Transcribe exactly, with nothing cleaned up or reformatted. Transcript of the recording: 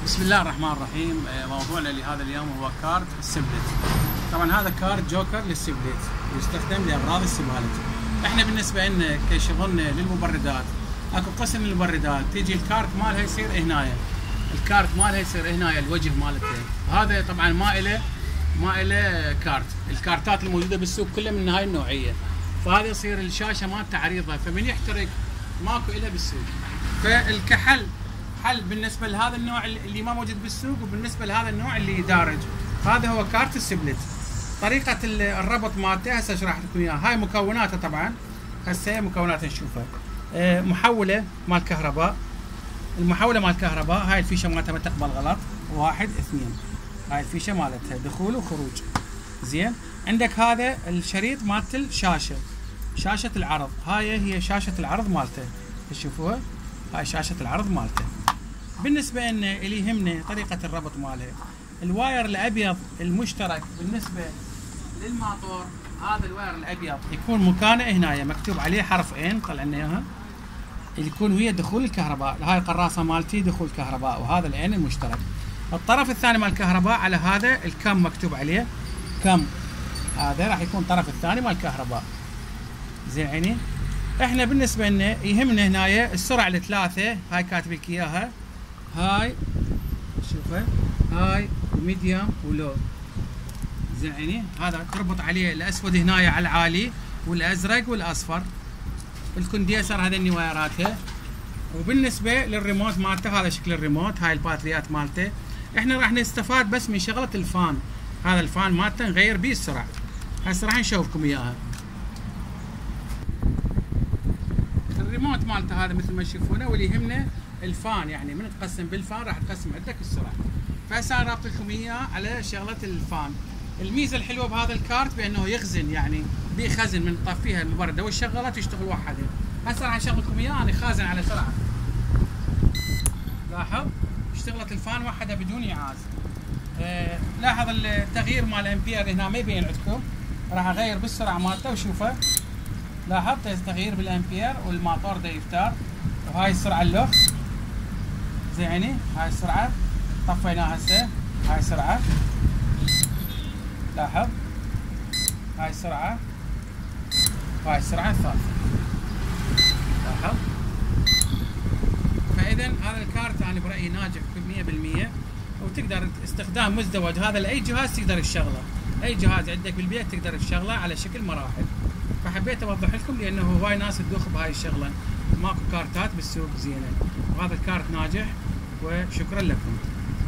بسم الله الرحمن الرحيم. موضوعنا لهذا اليوم هو كارت السبلت. طبعا هذا كارت جوكر للسبلت يستخدم لاغراض السبالت. احنا بالنسبه لنا كشغلنا للمبردات اكو قسم للمبردات تيجي الكارت مالها يصير هنايا، الكارت مالها يصير هنايا الوجه مالته. هذا طبعا ما له ما له كارت، الكارتات الموجوده بالسوق كلها من هاي النوعيه، فهذا يصير الشاشه مالته عريضه فمن يحترق ماكو الا بالسوق. فالكحل حل بالنسبه لهذا النوع اللي ما موجود بالسوق، وبالنسبه لهذا النوع اللي دارج. هذا هو كارت السبلت. طريقه الربط مالته هسه اشرح لكم اياها. هاي مكوناته طبعا هسه مكوناته نشوفها. أه محوله مال كهرباء، المحوله مال كهرباء هاي الفيشه مالتها ما تقبل غلط، واحد اثنين هاي الفيشه مالتها دخول وخروج. زين، عندك هذا الشريط مالت الشاشه، شاشه العرض، هاي هي شاشه العرض مالته تشوفوها، هاي شاشه العرض مالته. بالنسبه لنا اللي يهمنا طريقه الربط مالها، الواير الابيض المشترك بالنسبه للماطور، هذا الواير الابيض يكون مكانه هنا مكتوب عليه حرف ان، طلعنا اياها، اللي يكون ويا دخول الكهرباء. هاي القراصه مالتي دخول كهرباء، وهذا العين المشترك. الطرف الثاني مال الكهرباء على هذا الكم مكتوب عليه كم، هذا راح يكون الطرف الثاني مال الكهرباء. زين عيني، احنا بالنسبه لنا يهمنا هنا السرعه الثلاثه، هاي كاتب لك اياها، هاي شوفها، هاي وميديوم ولو. زين عيني، هذا تربط عليه الاسود هنا على العالي والازرق والاصفر. الكونديسر هذني وايراتها. وبالنسبه للريموت مالته هذا شكل الريموت، هاي الباتريات مالته. احنا راح نستفاد بس من شغله الفان، هذا الفان مالته نغير به السرعه. هسه راح نشوفكم اياها. الريموت مالته هذا مثل ما تشوفونه، واللي يهمنا الفان، يعني من تقسم بالفان راح تقسم عندك السرعه. فهسه انا رابط لكم اياه على شغله الفان. الميزه الحلوه بهذا الكارت بانه يخزن، يعني بيخزن من تطفيها المبرده والشغله تشتغل وحدها. هسه راح اشغل لكم اياه انا خازن على سرعه. لاحظ اشتغلت الفان وحدها بدون ايعاز. أه لاحظ التغيير مال الامبير هنا ما يبين عندكم، راح اغير بالسرعه مالته وشوفه. لاحظت تغيير بالامبير والماطور دا يفتر. وهاي السرعه اللوخ. زين عيني، هاي السرعه طفيناها هسه، هاي السرعه. لاحظ هاي السرعه وهاي السرعه الثالثه. لاحظ. فاذا هذا الكارت انا برايي ناجح مية بالمية، وتقدر استخدام مزدوج هذا لاي جهاز تقدر تشغله، اي جهاز عندك بالبيت تقدر تشغله على شكل مراحل. فحبيت اوضح لكم لانه هواي ناس تدوخ بهاي الشغله، ماكو كارتات بالسوق زينه، وهذا الكارت ناجح. وشكرا لكم.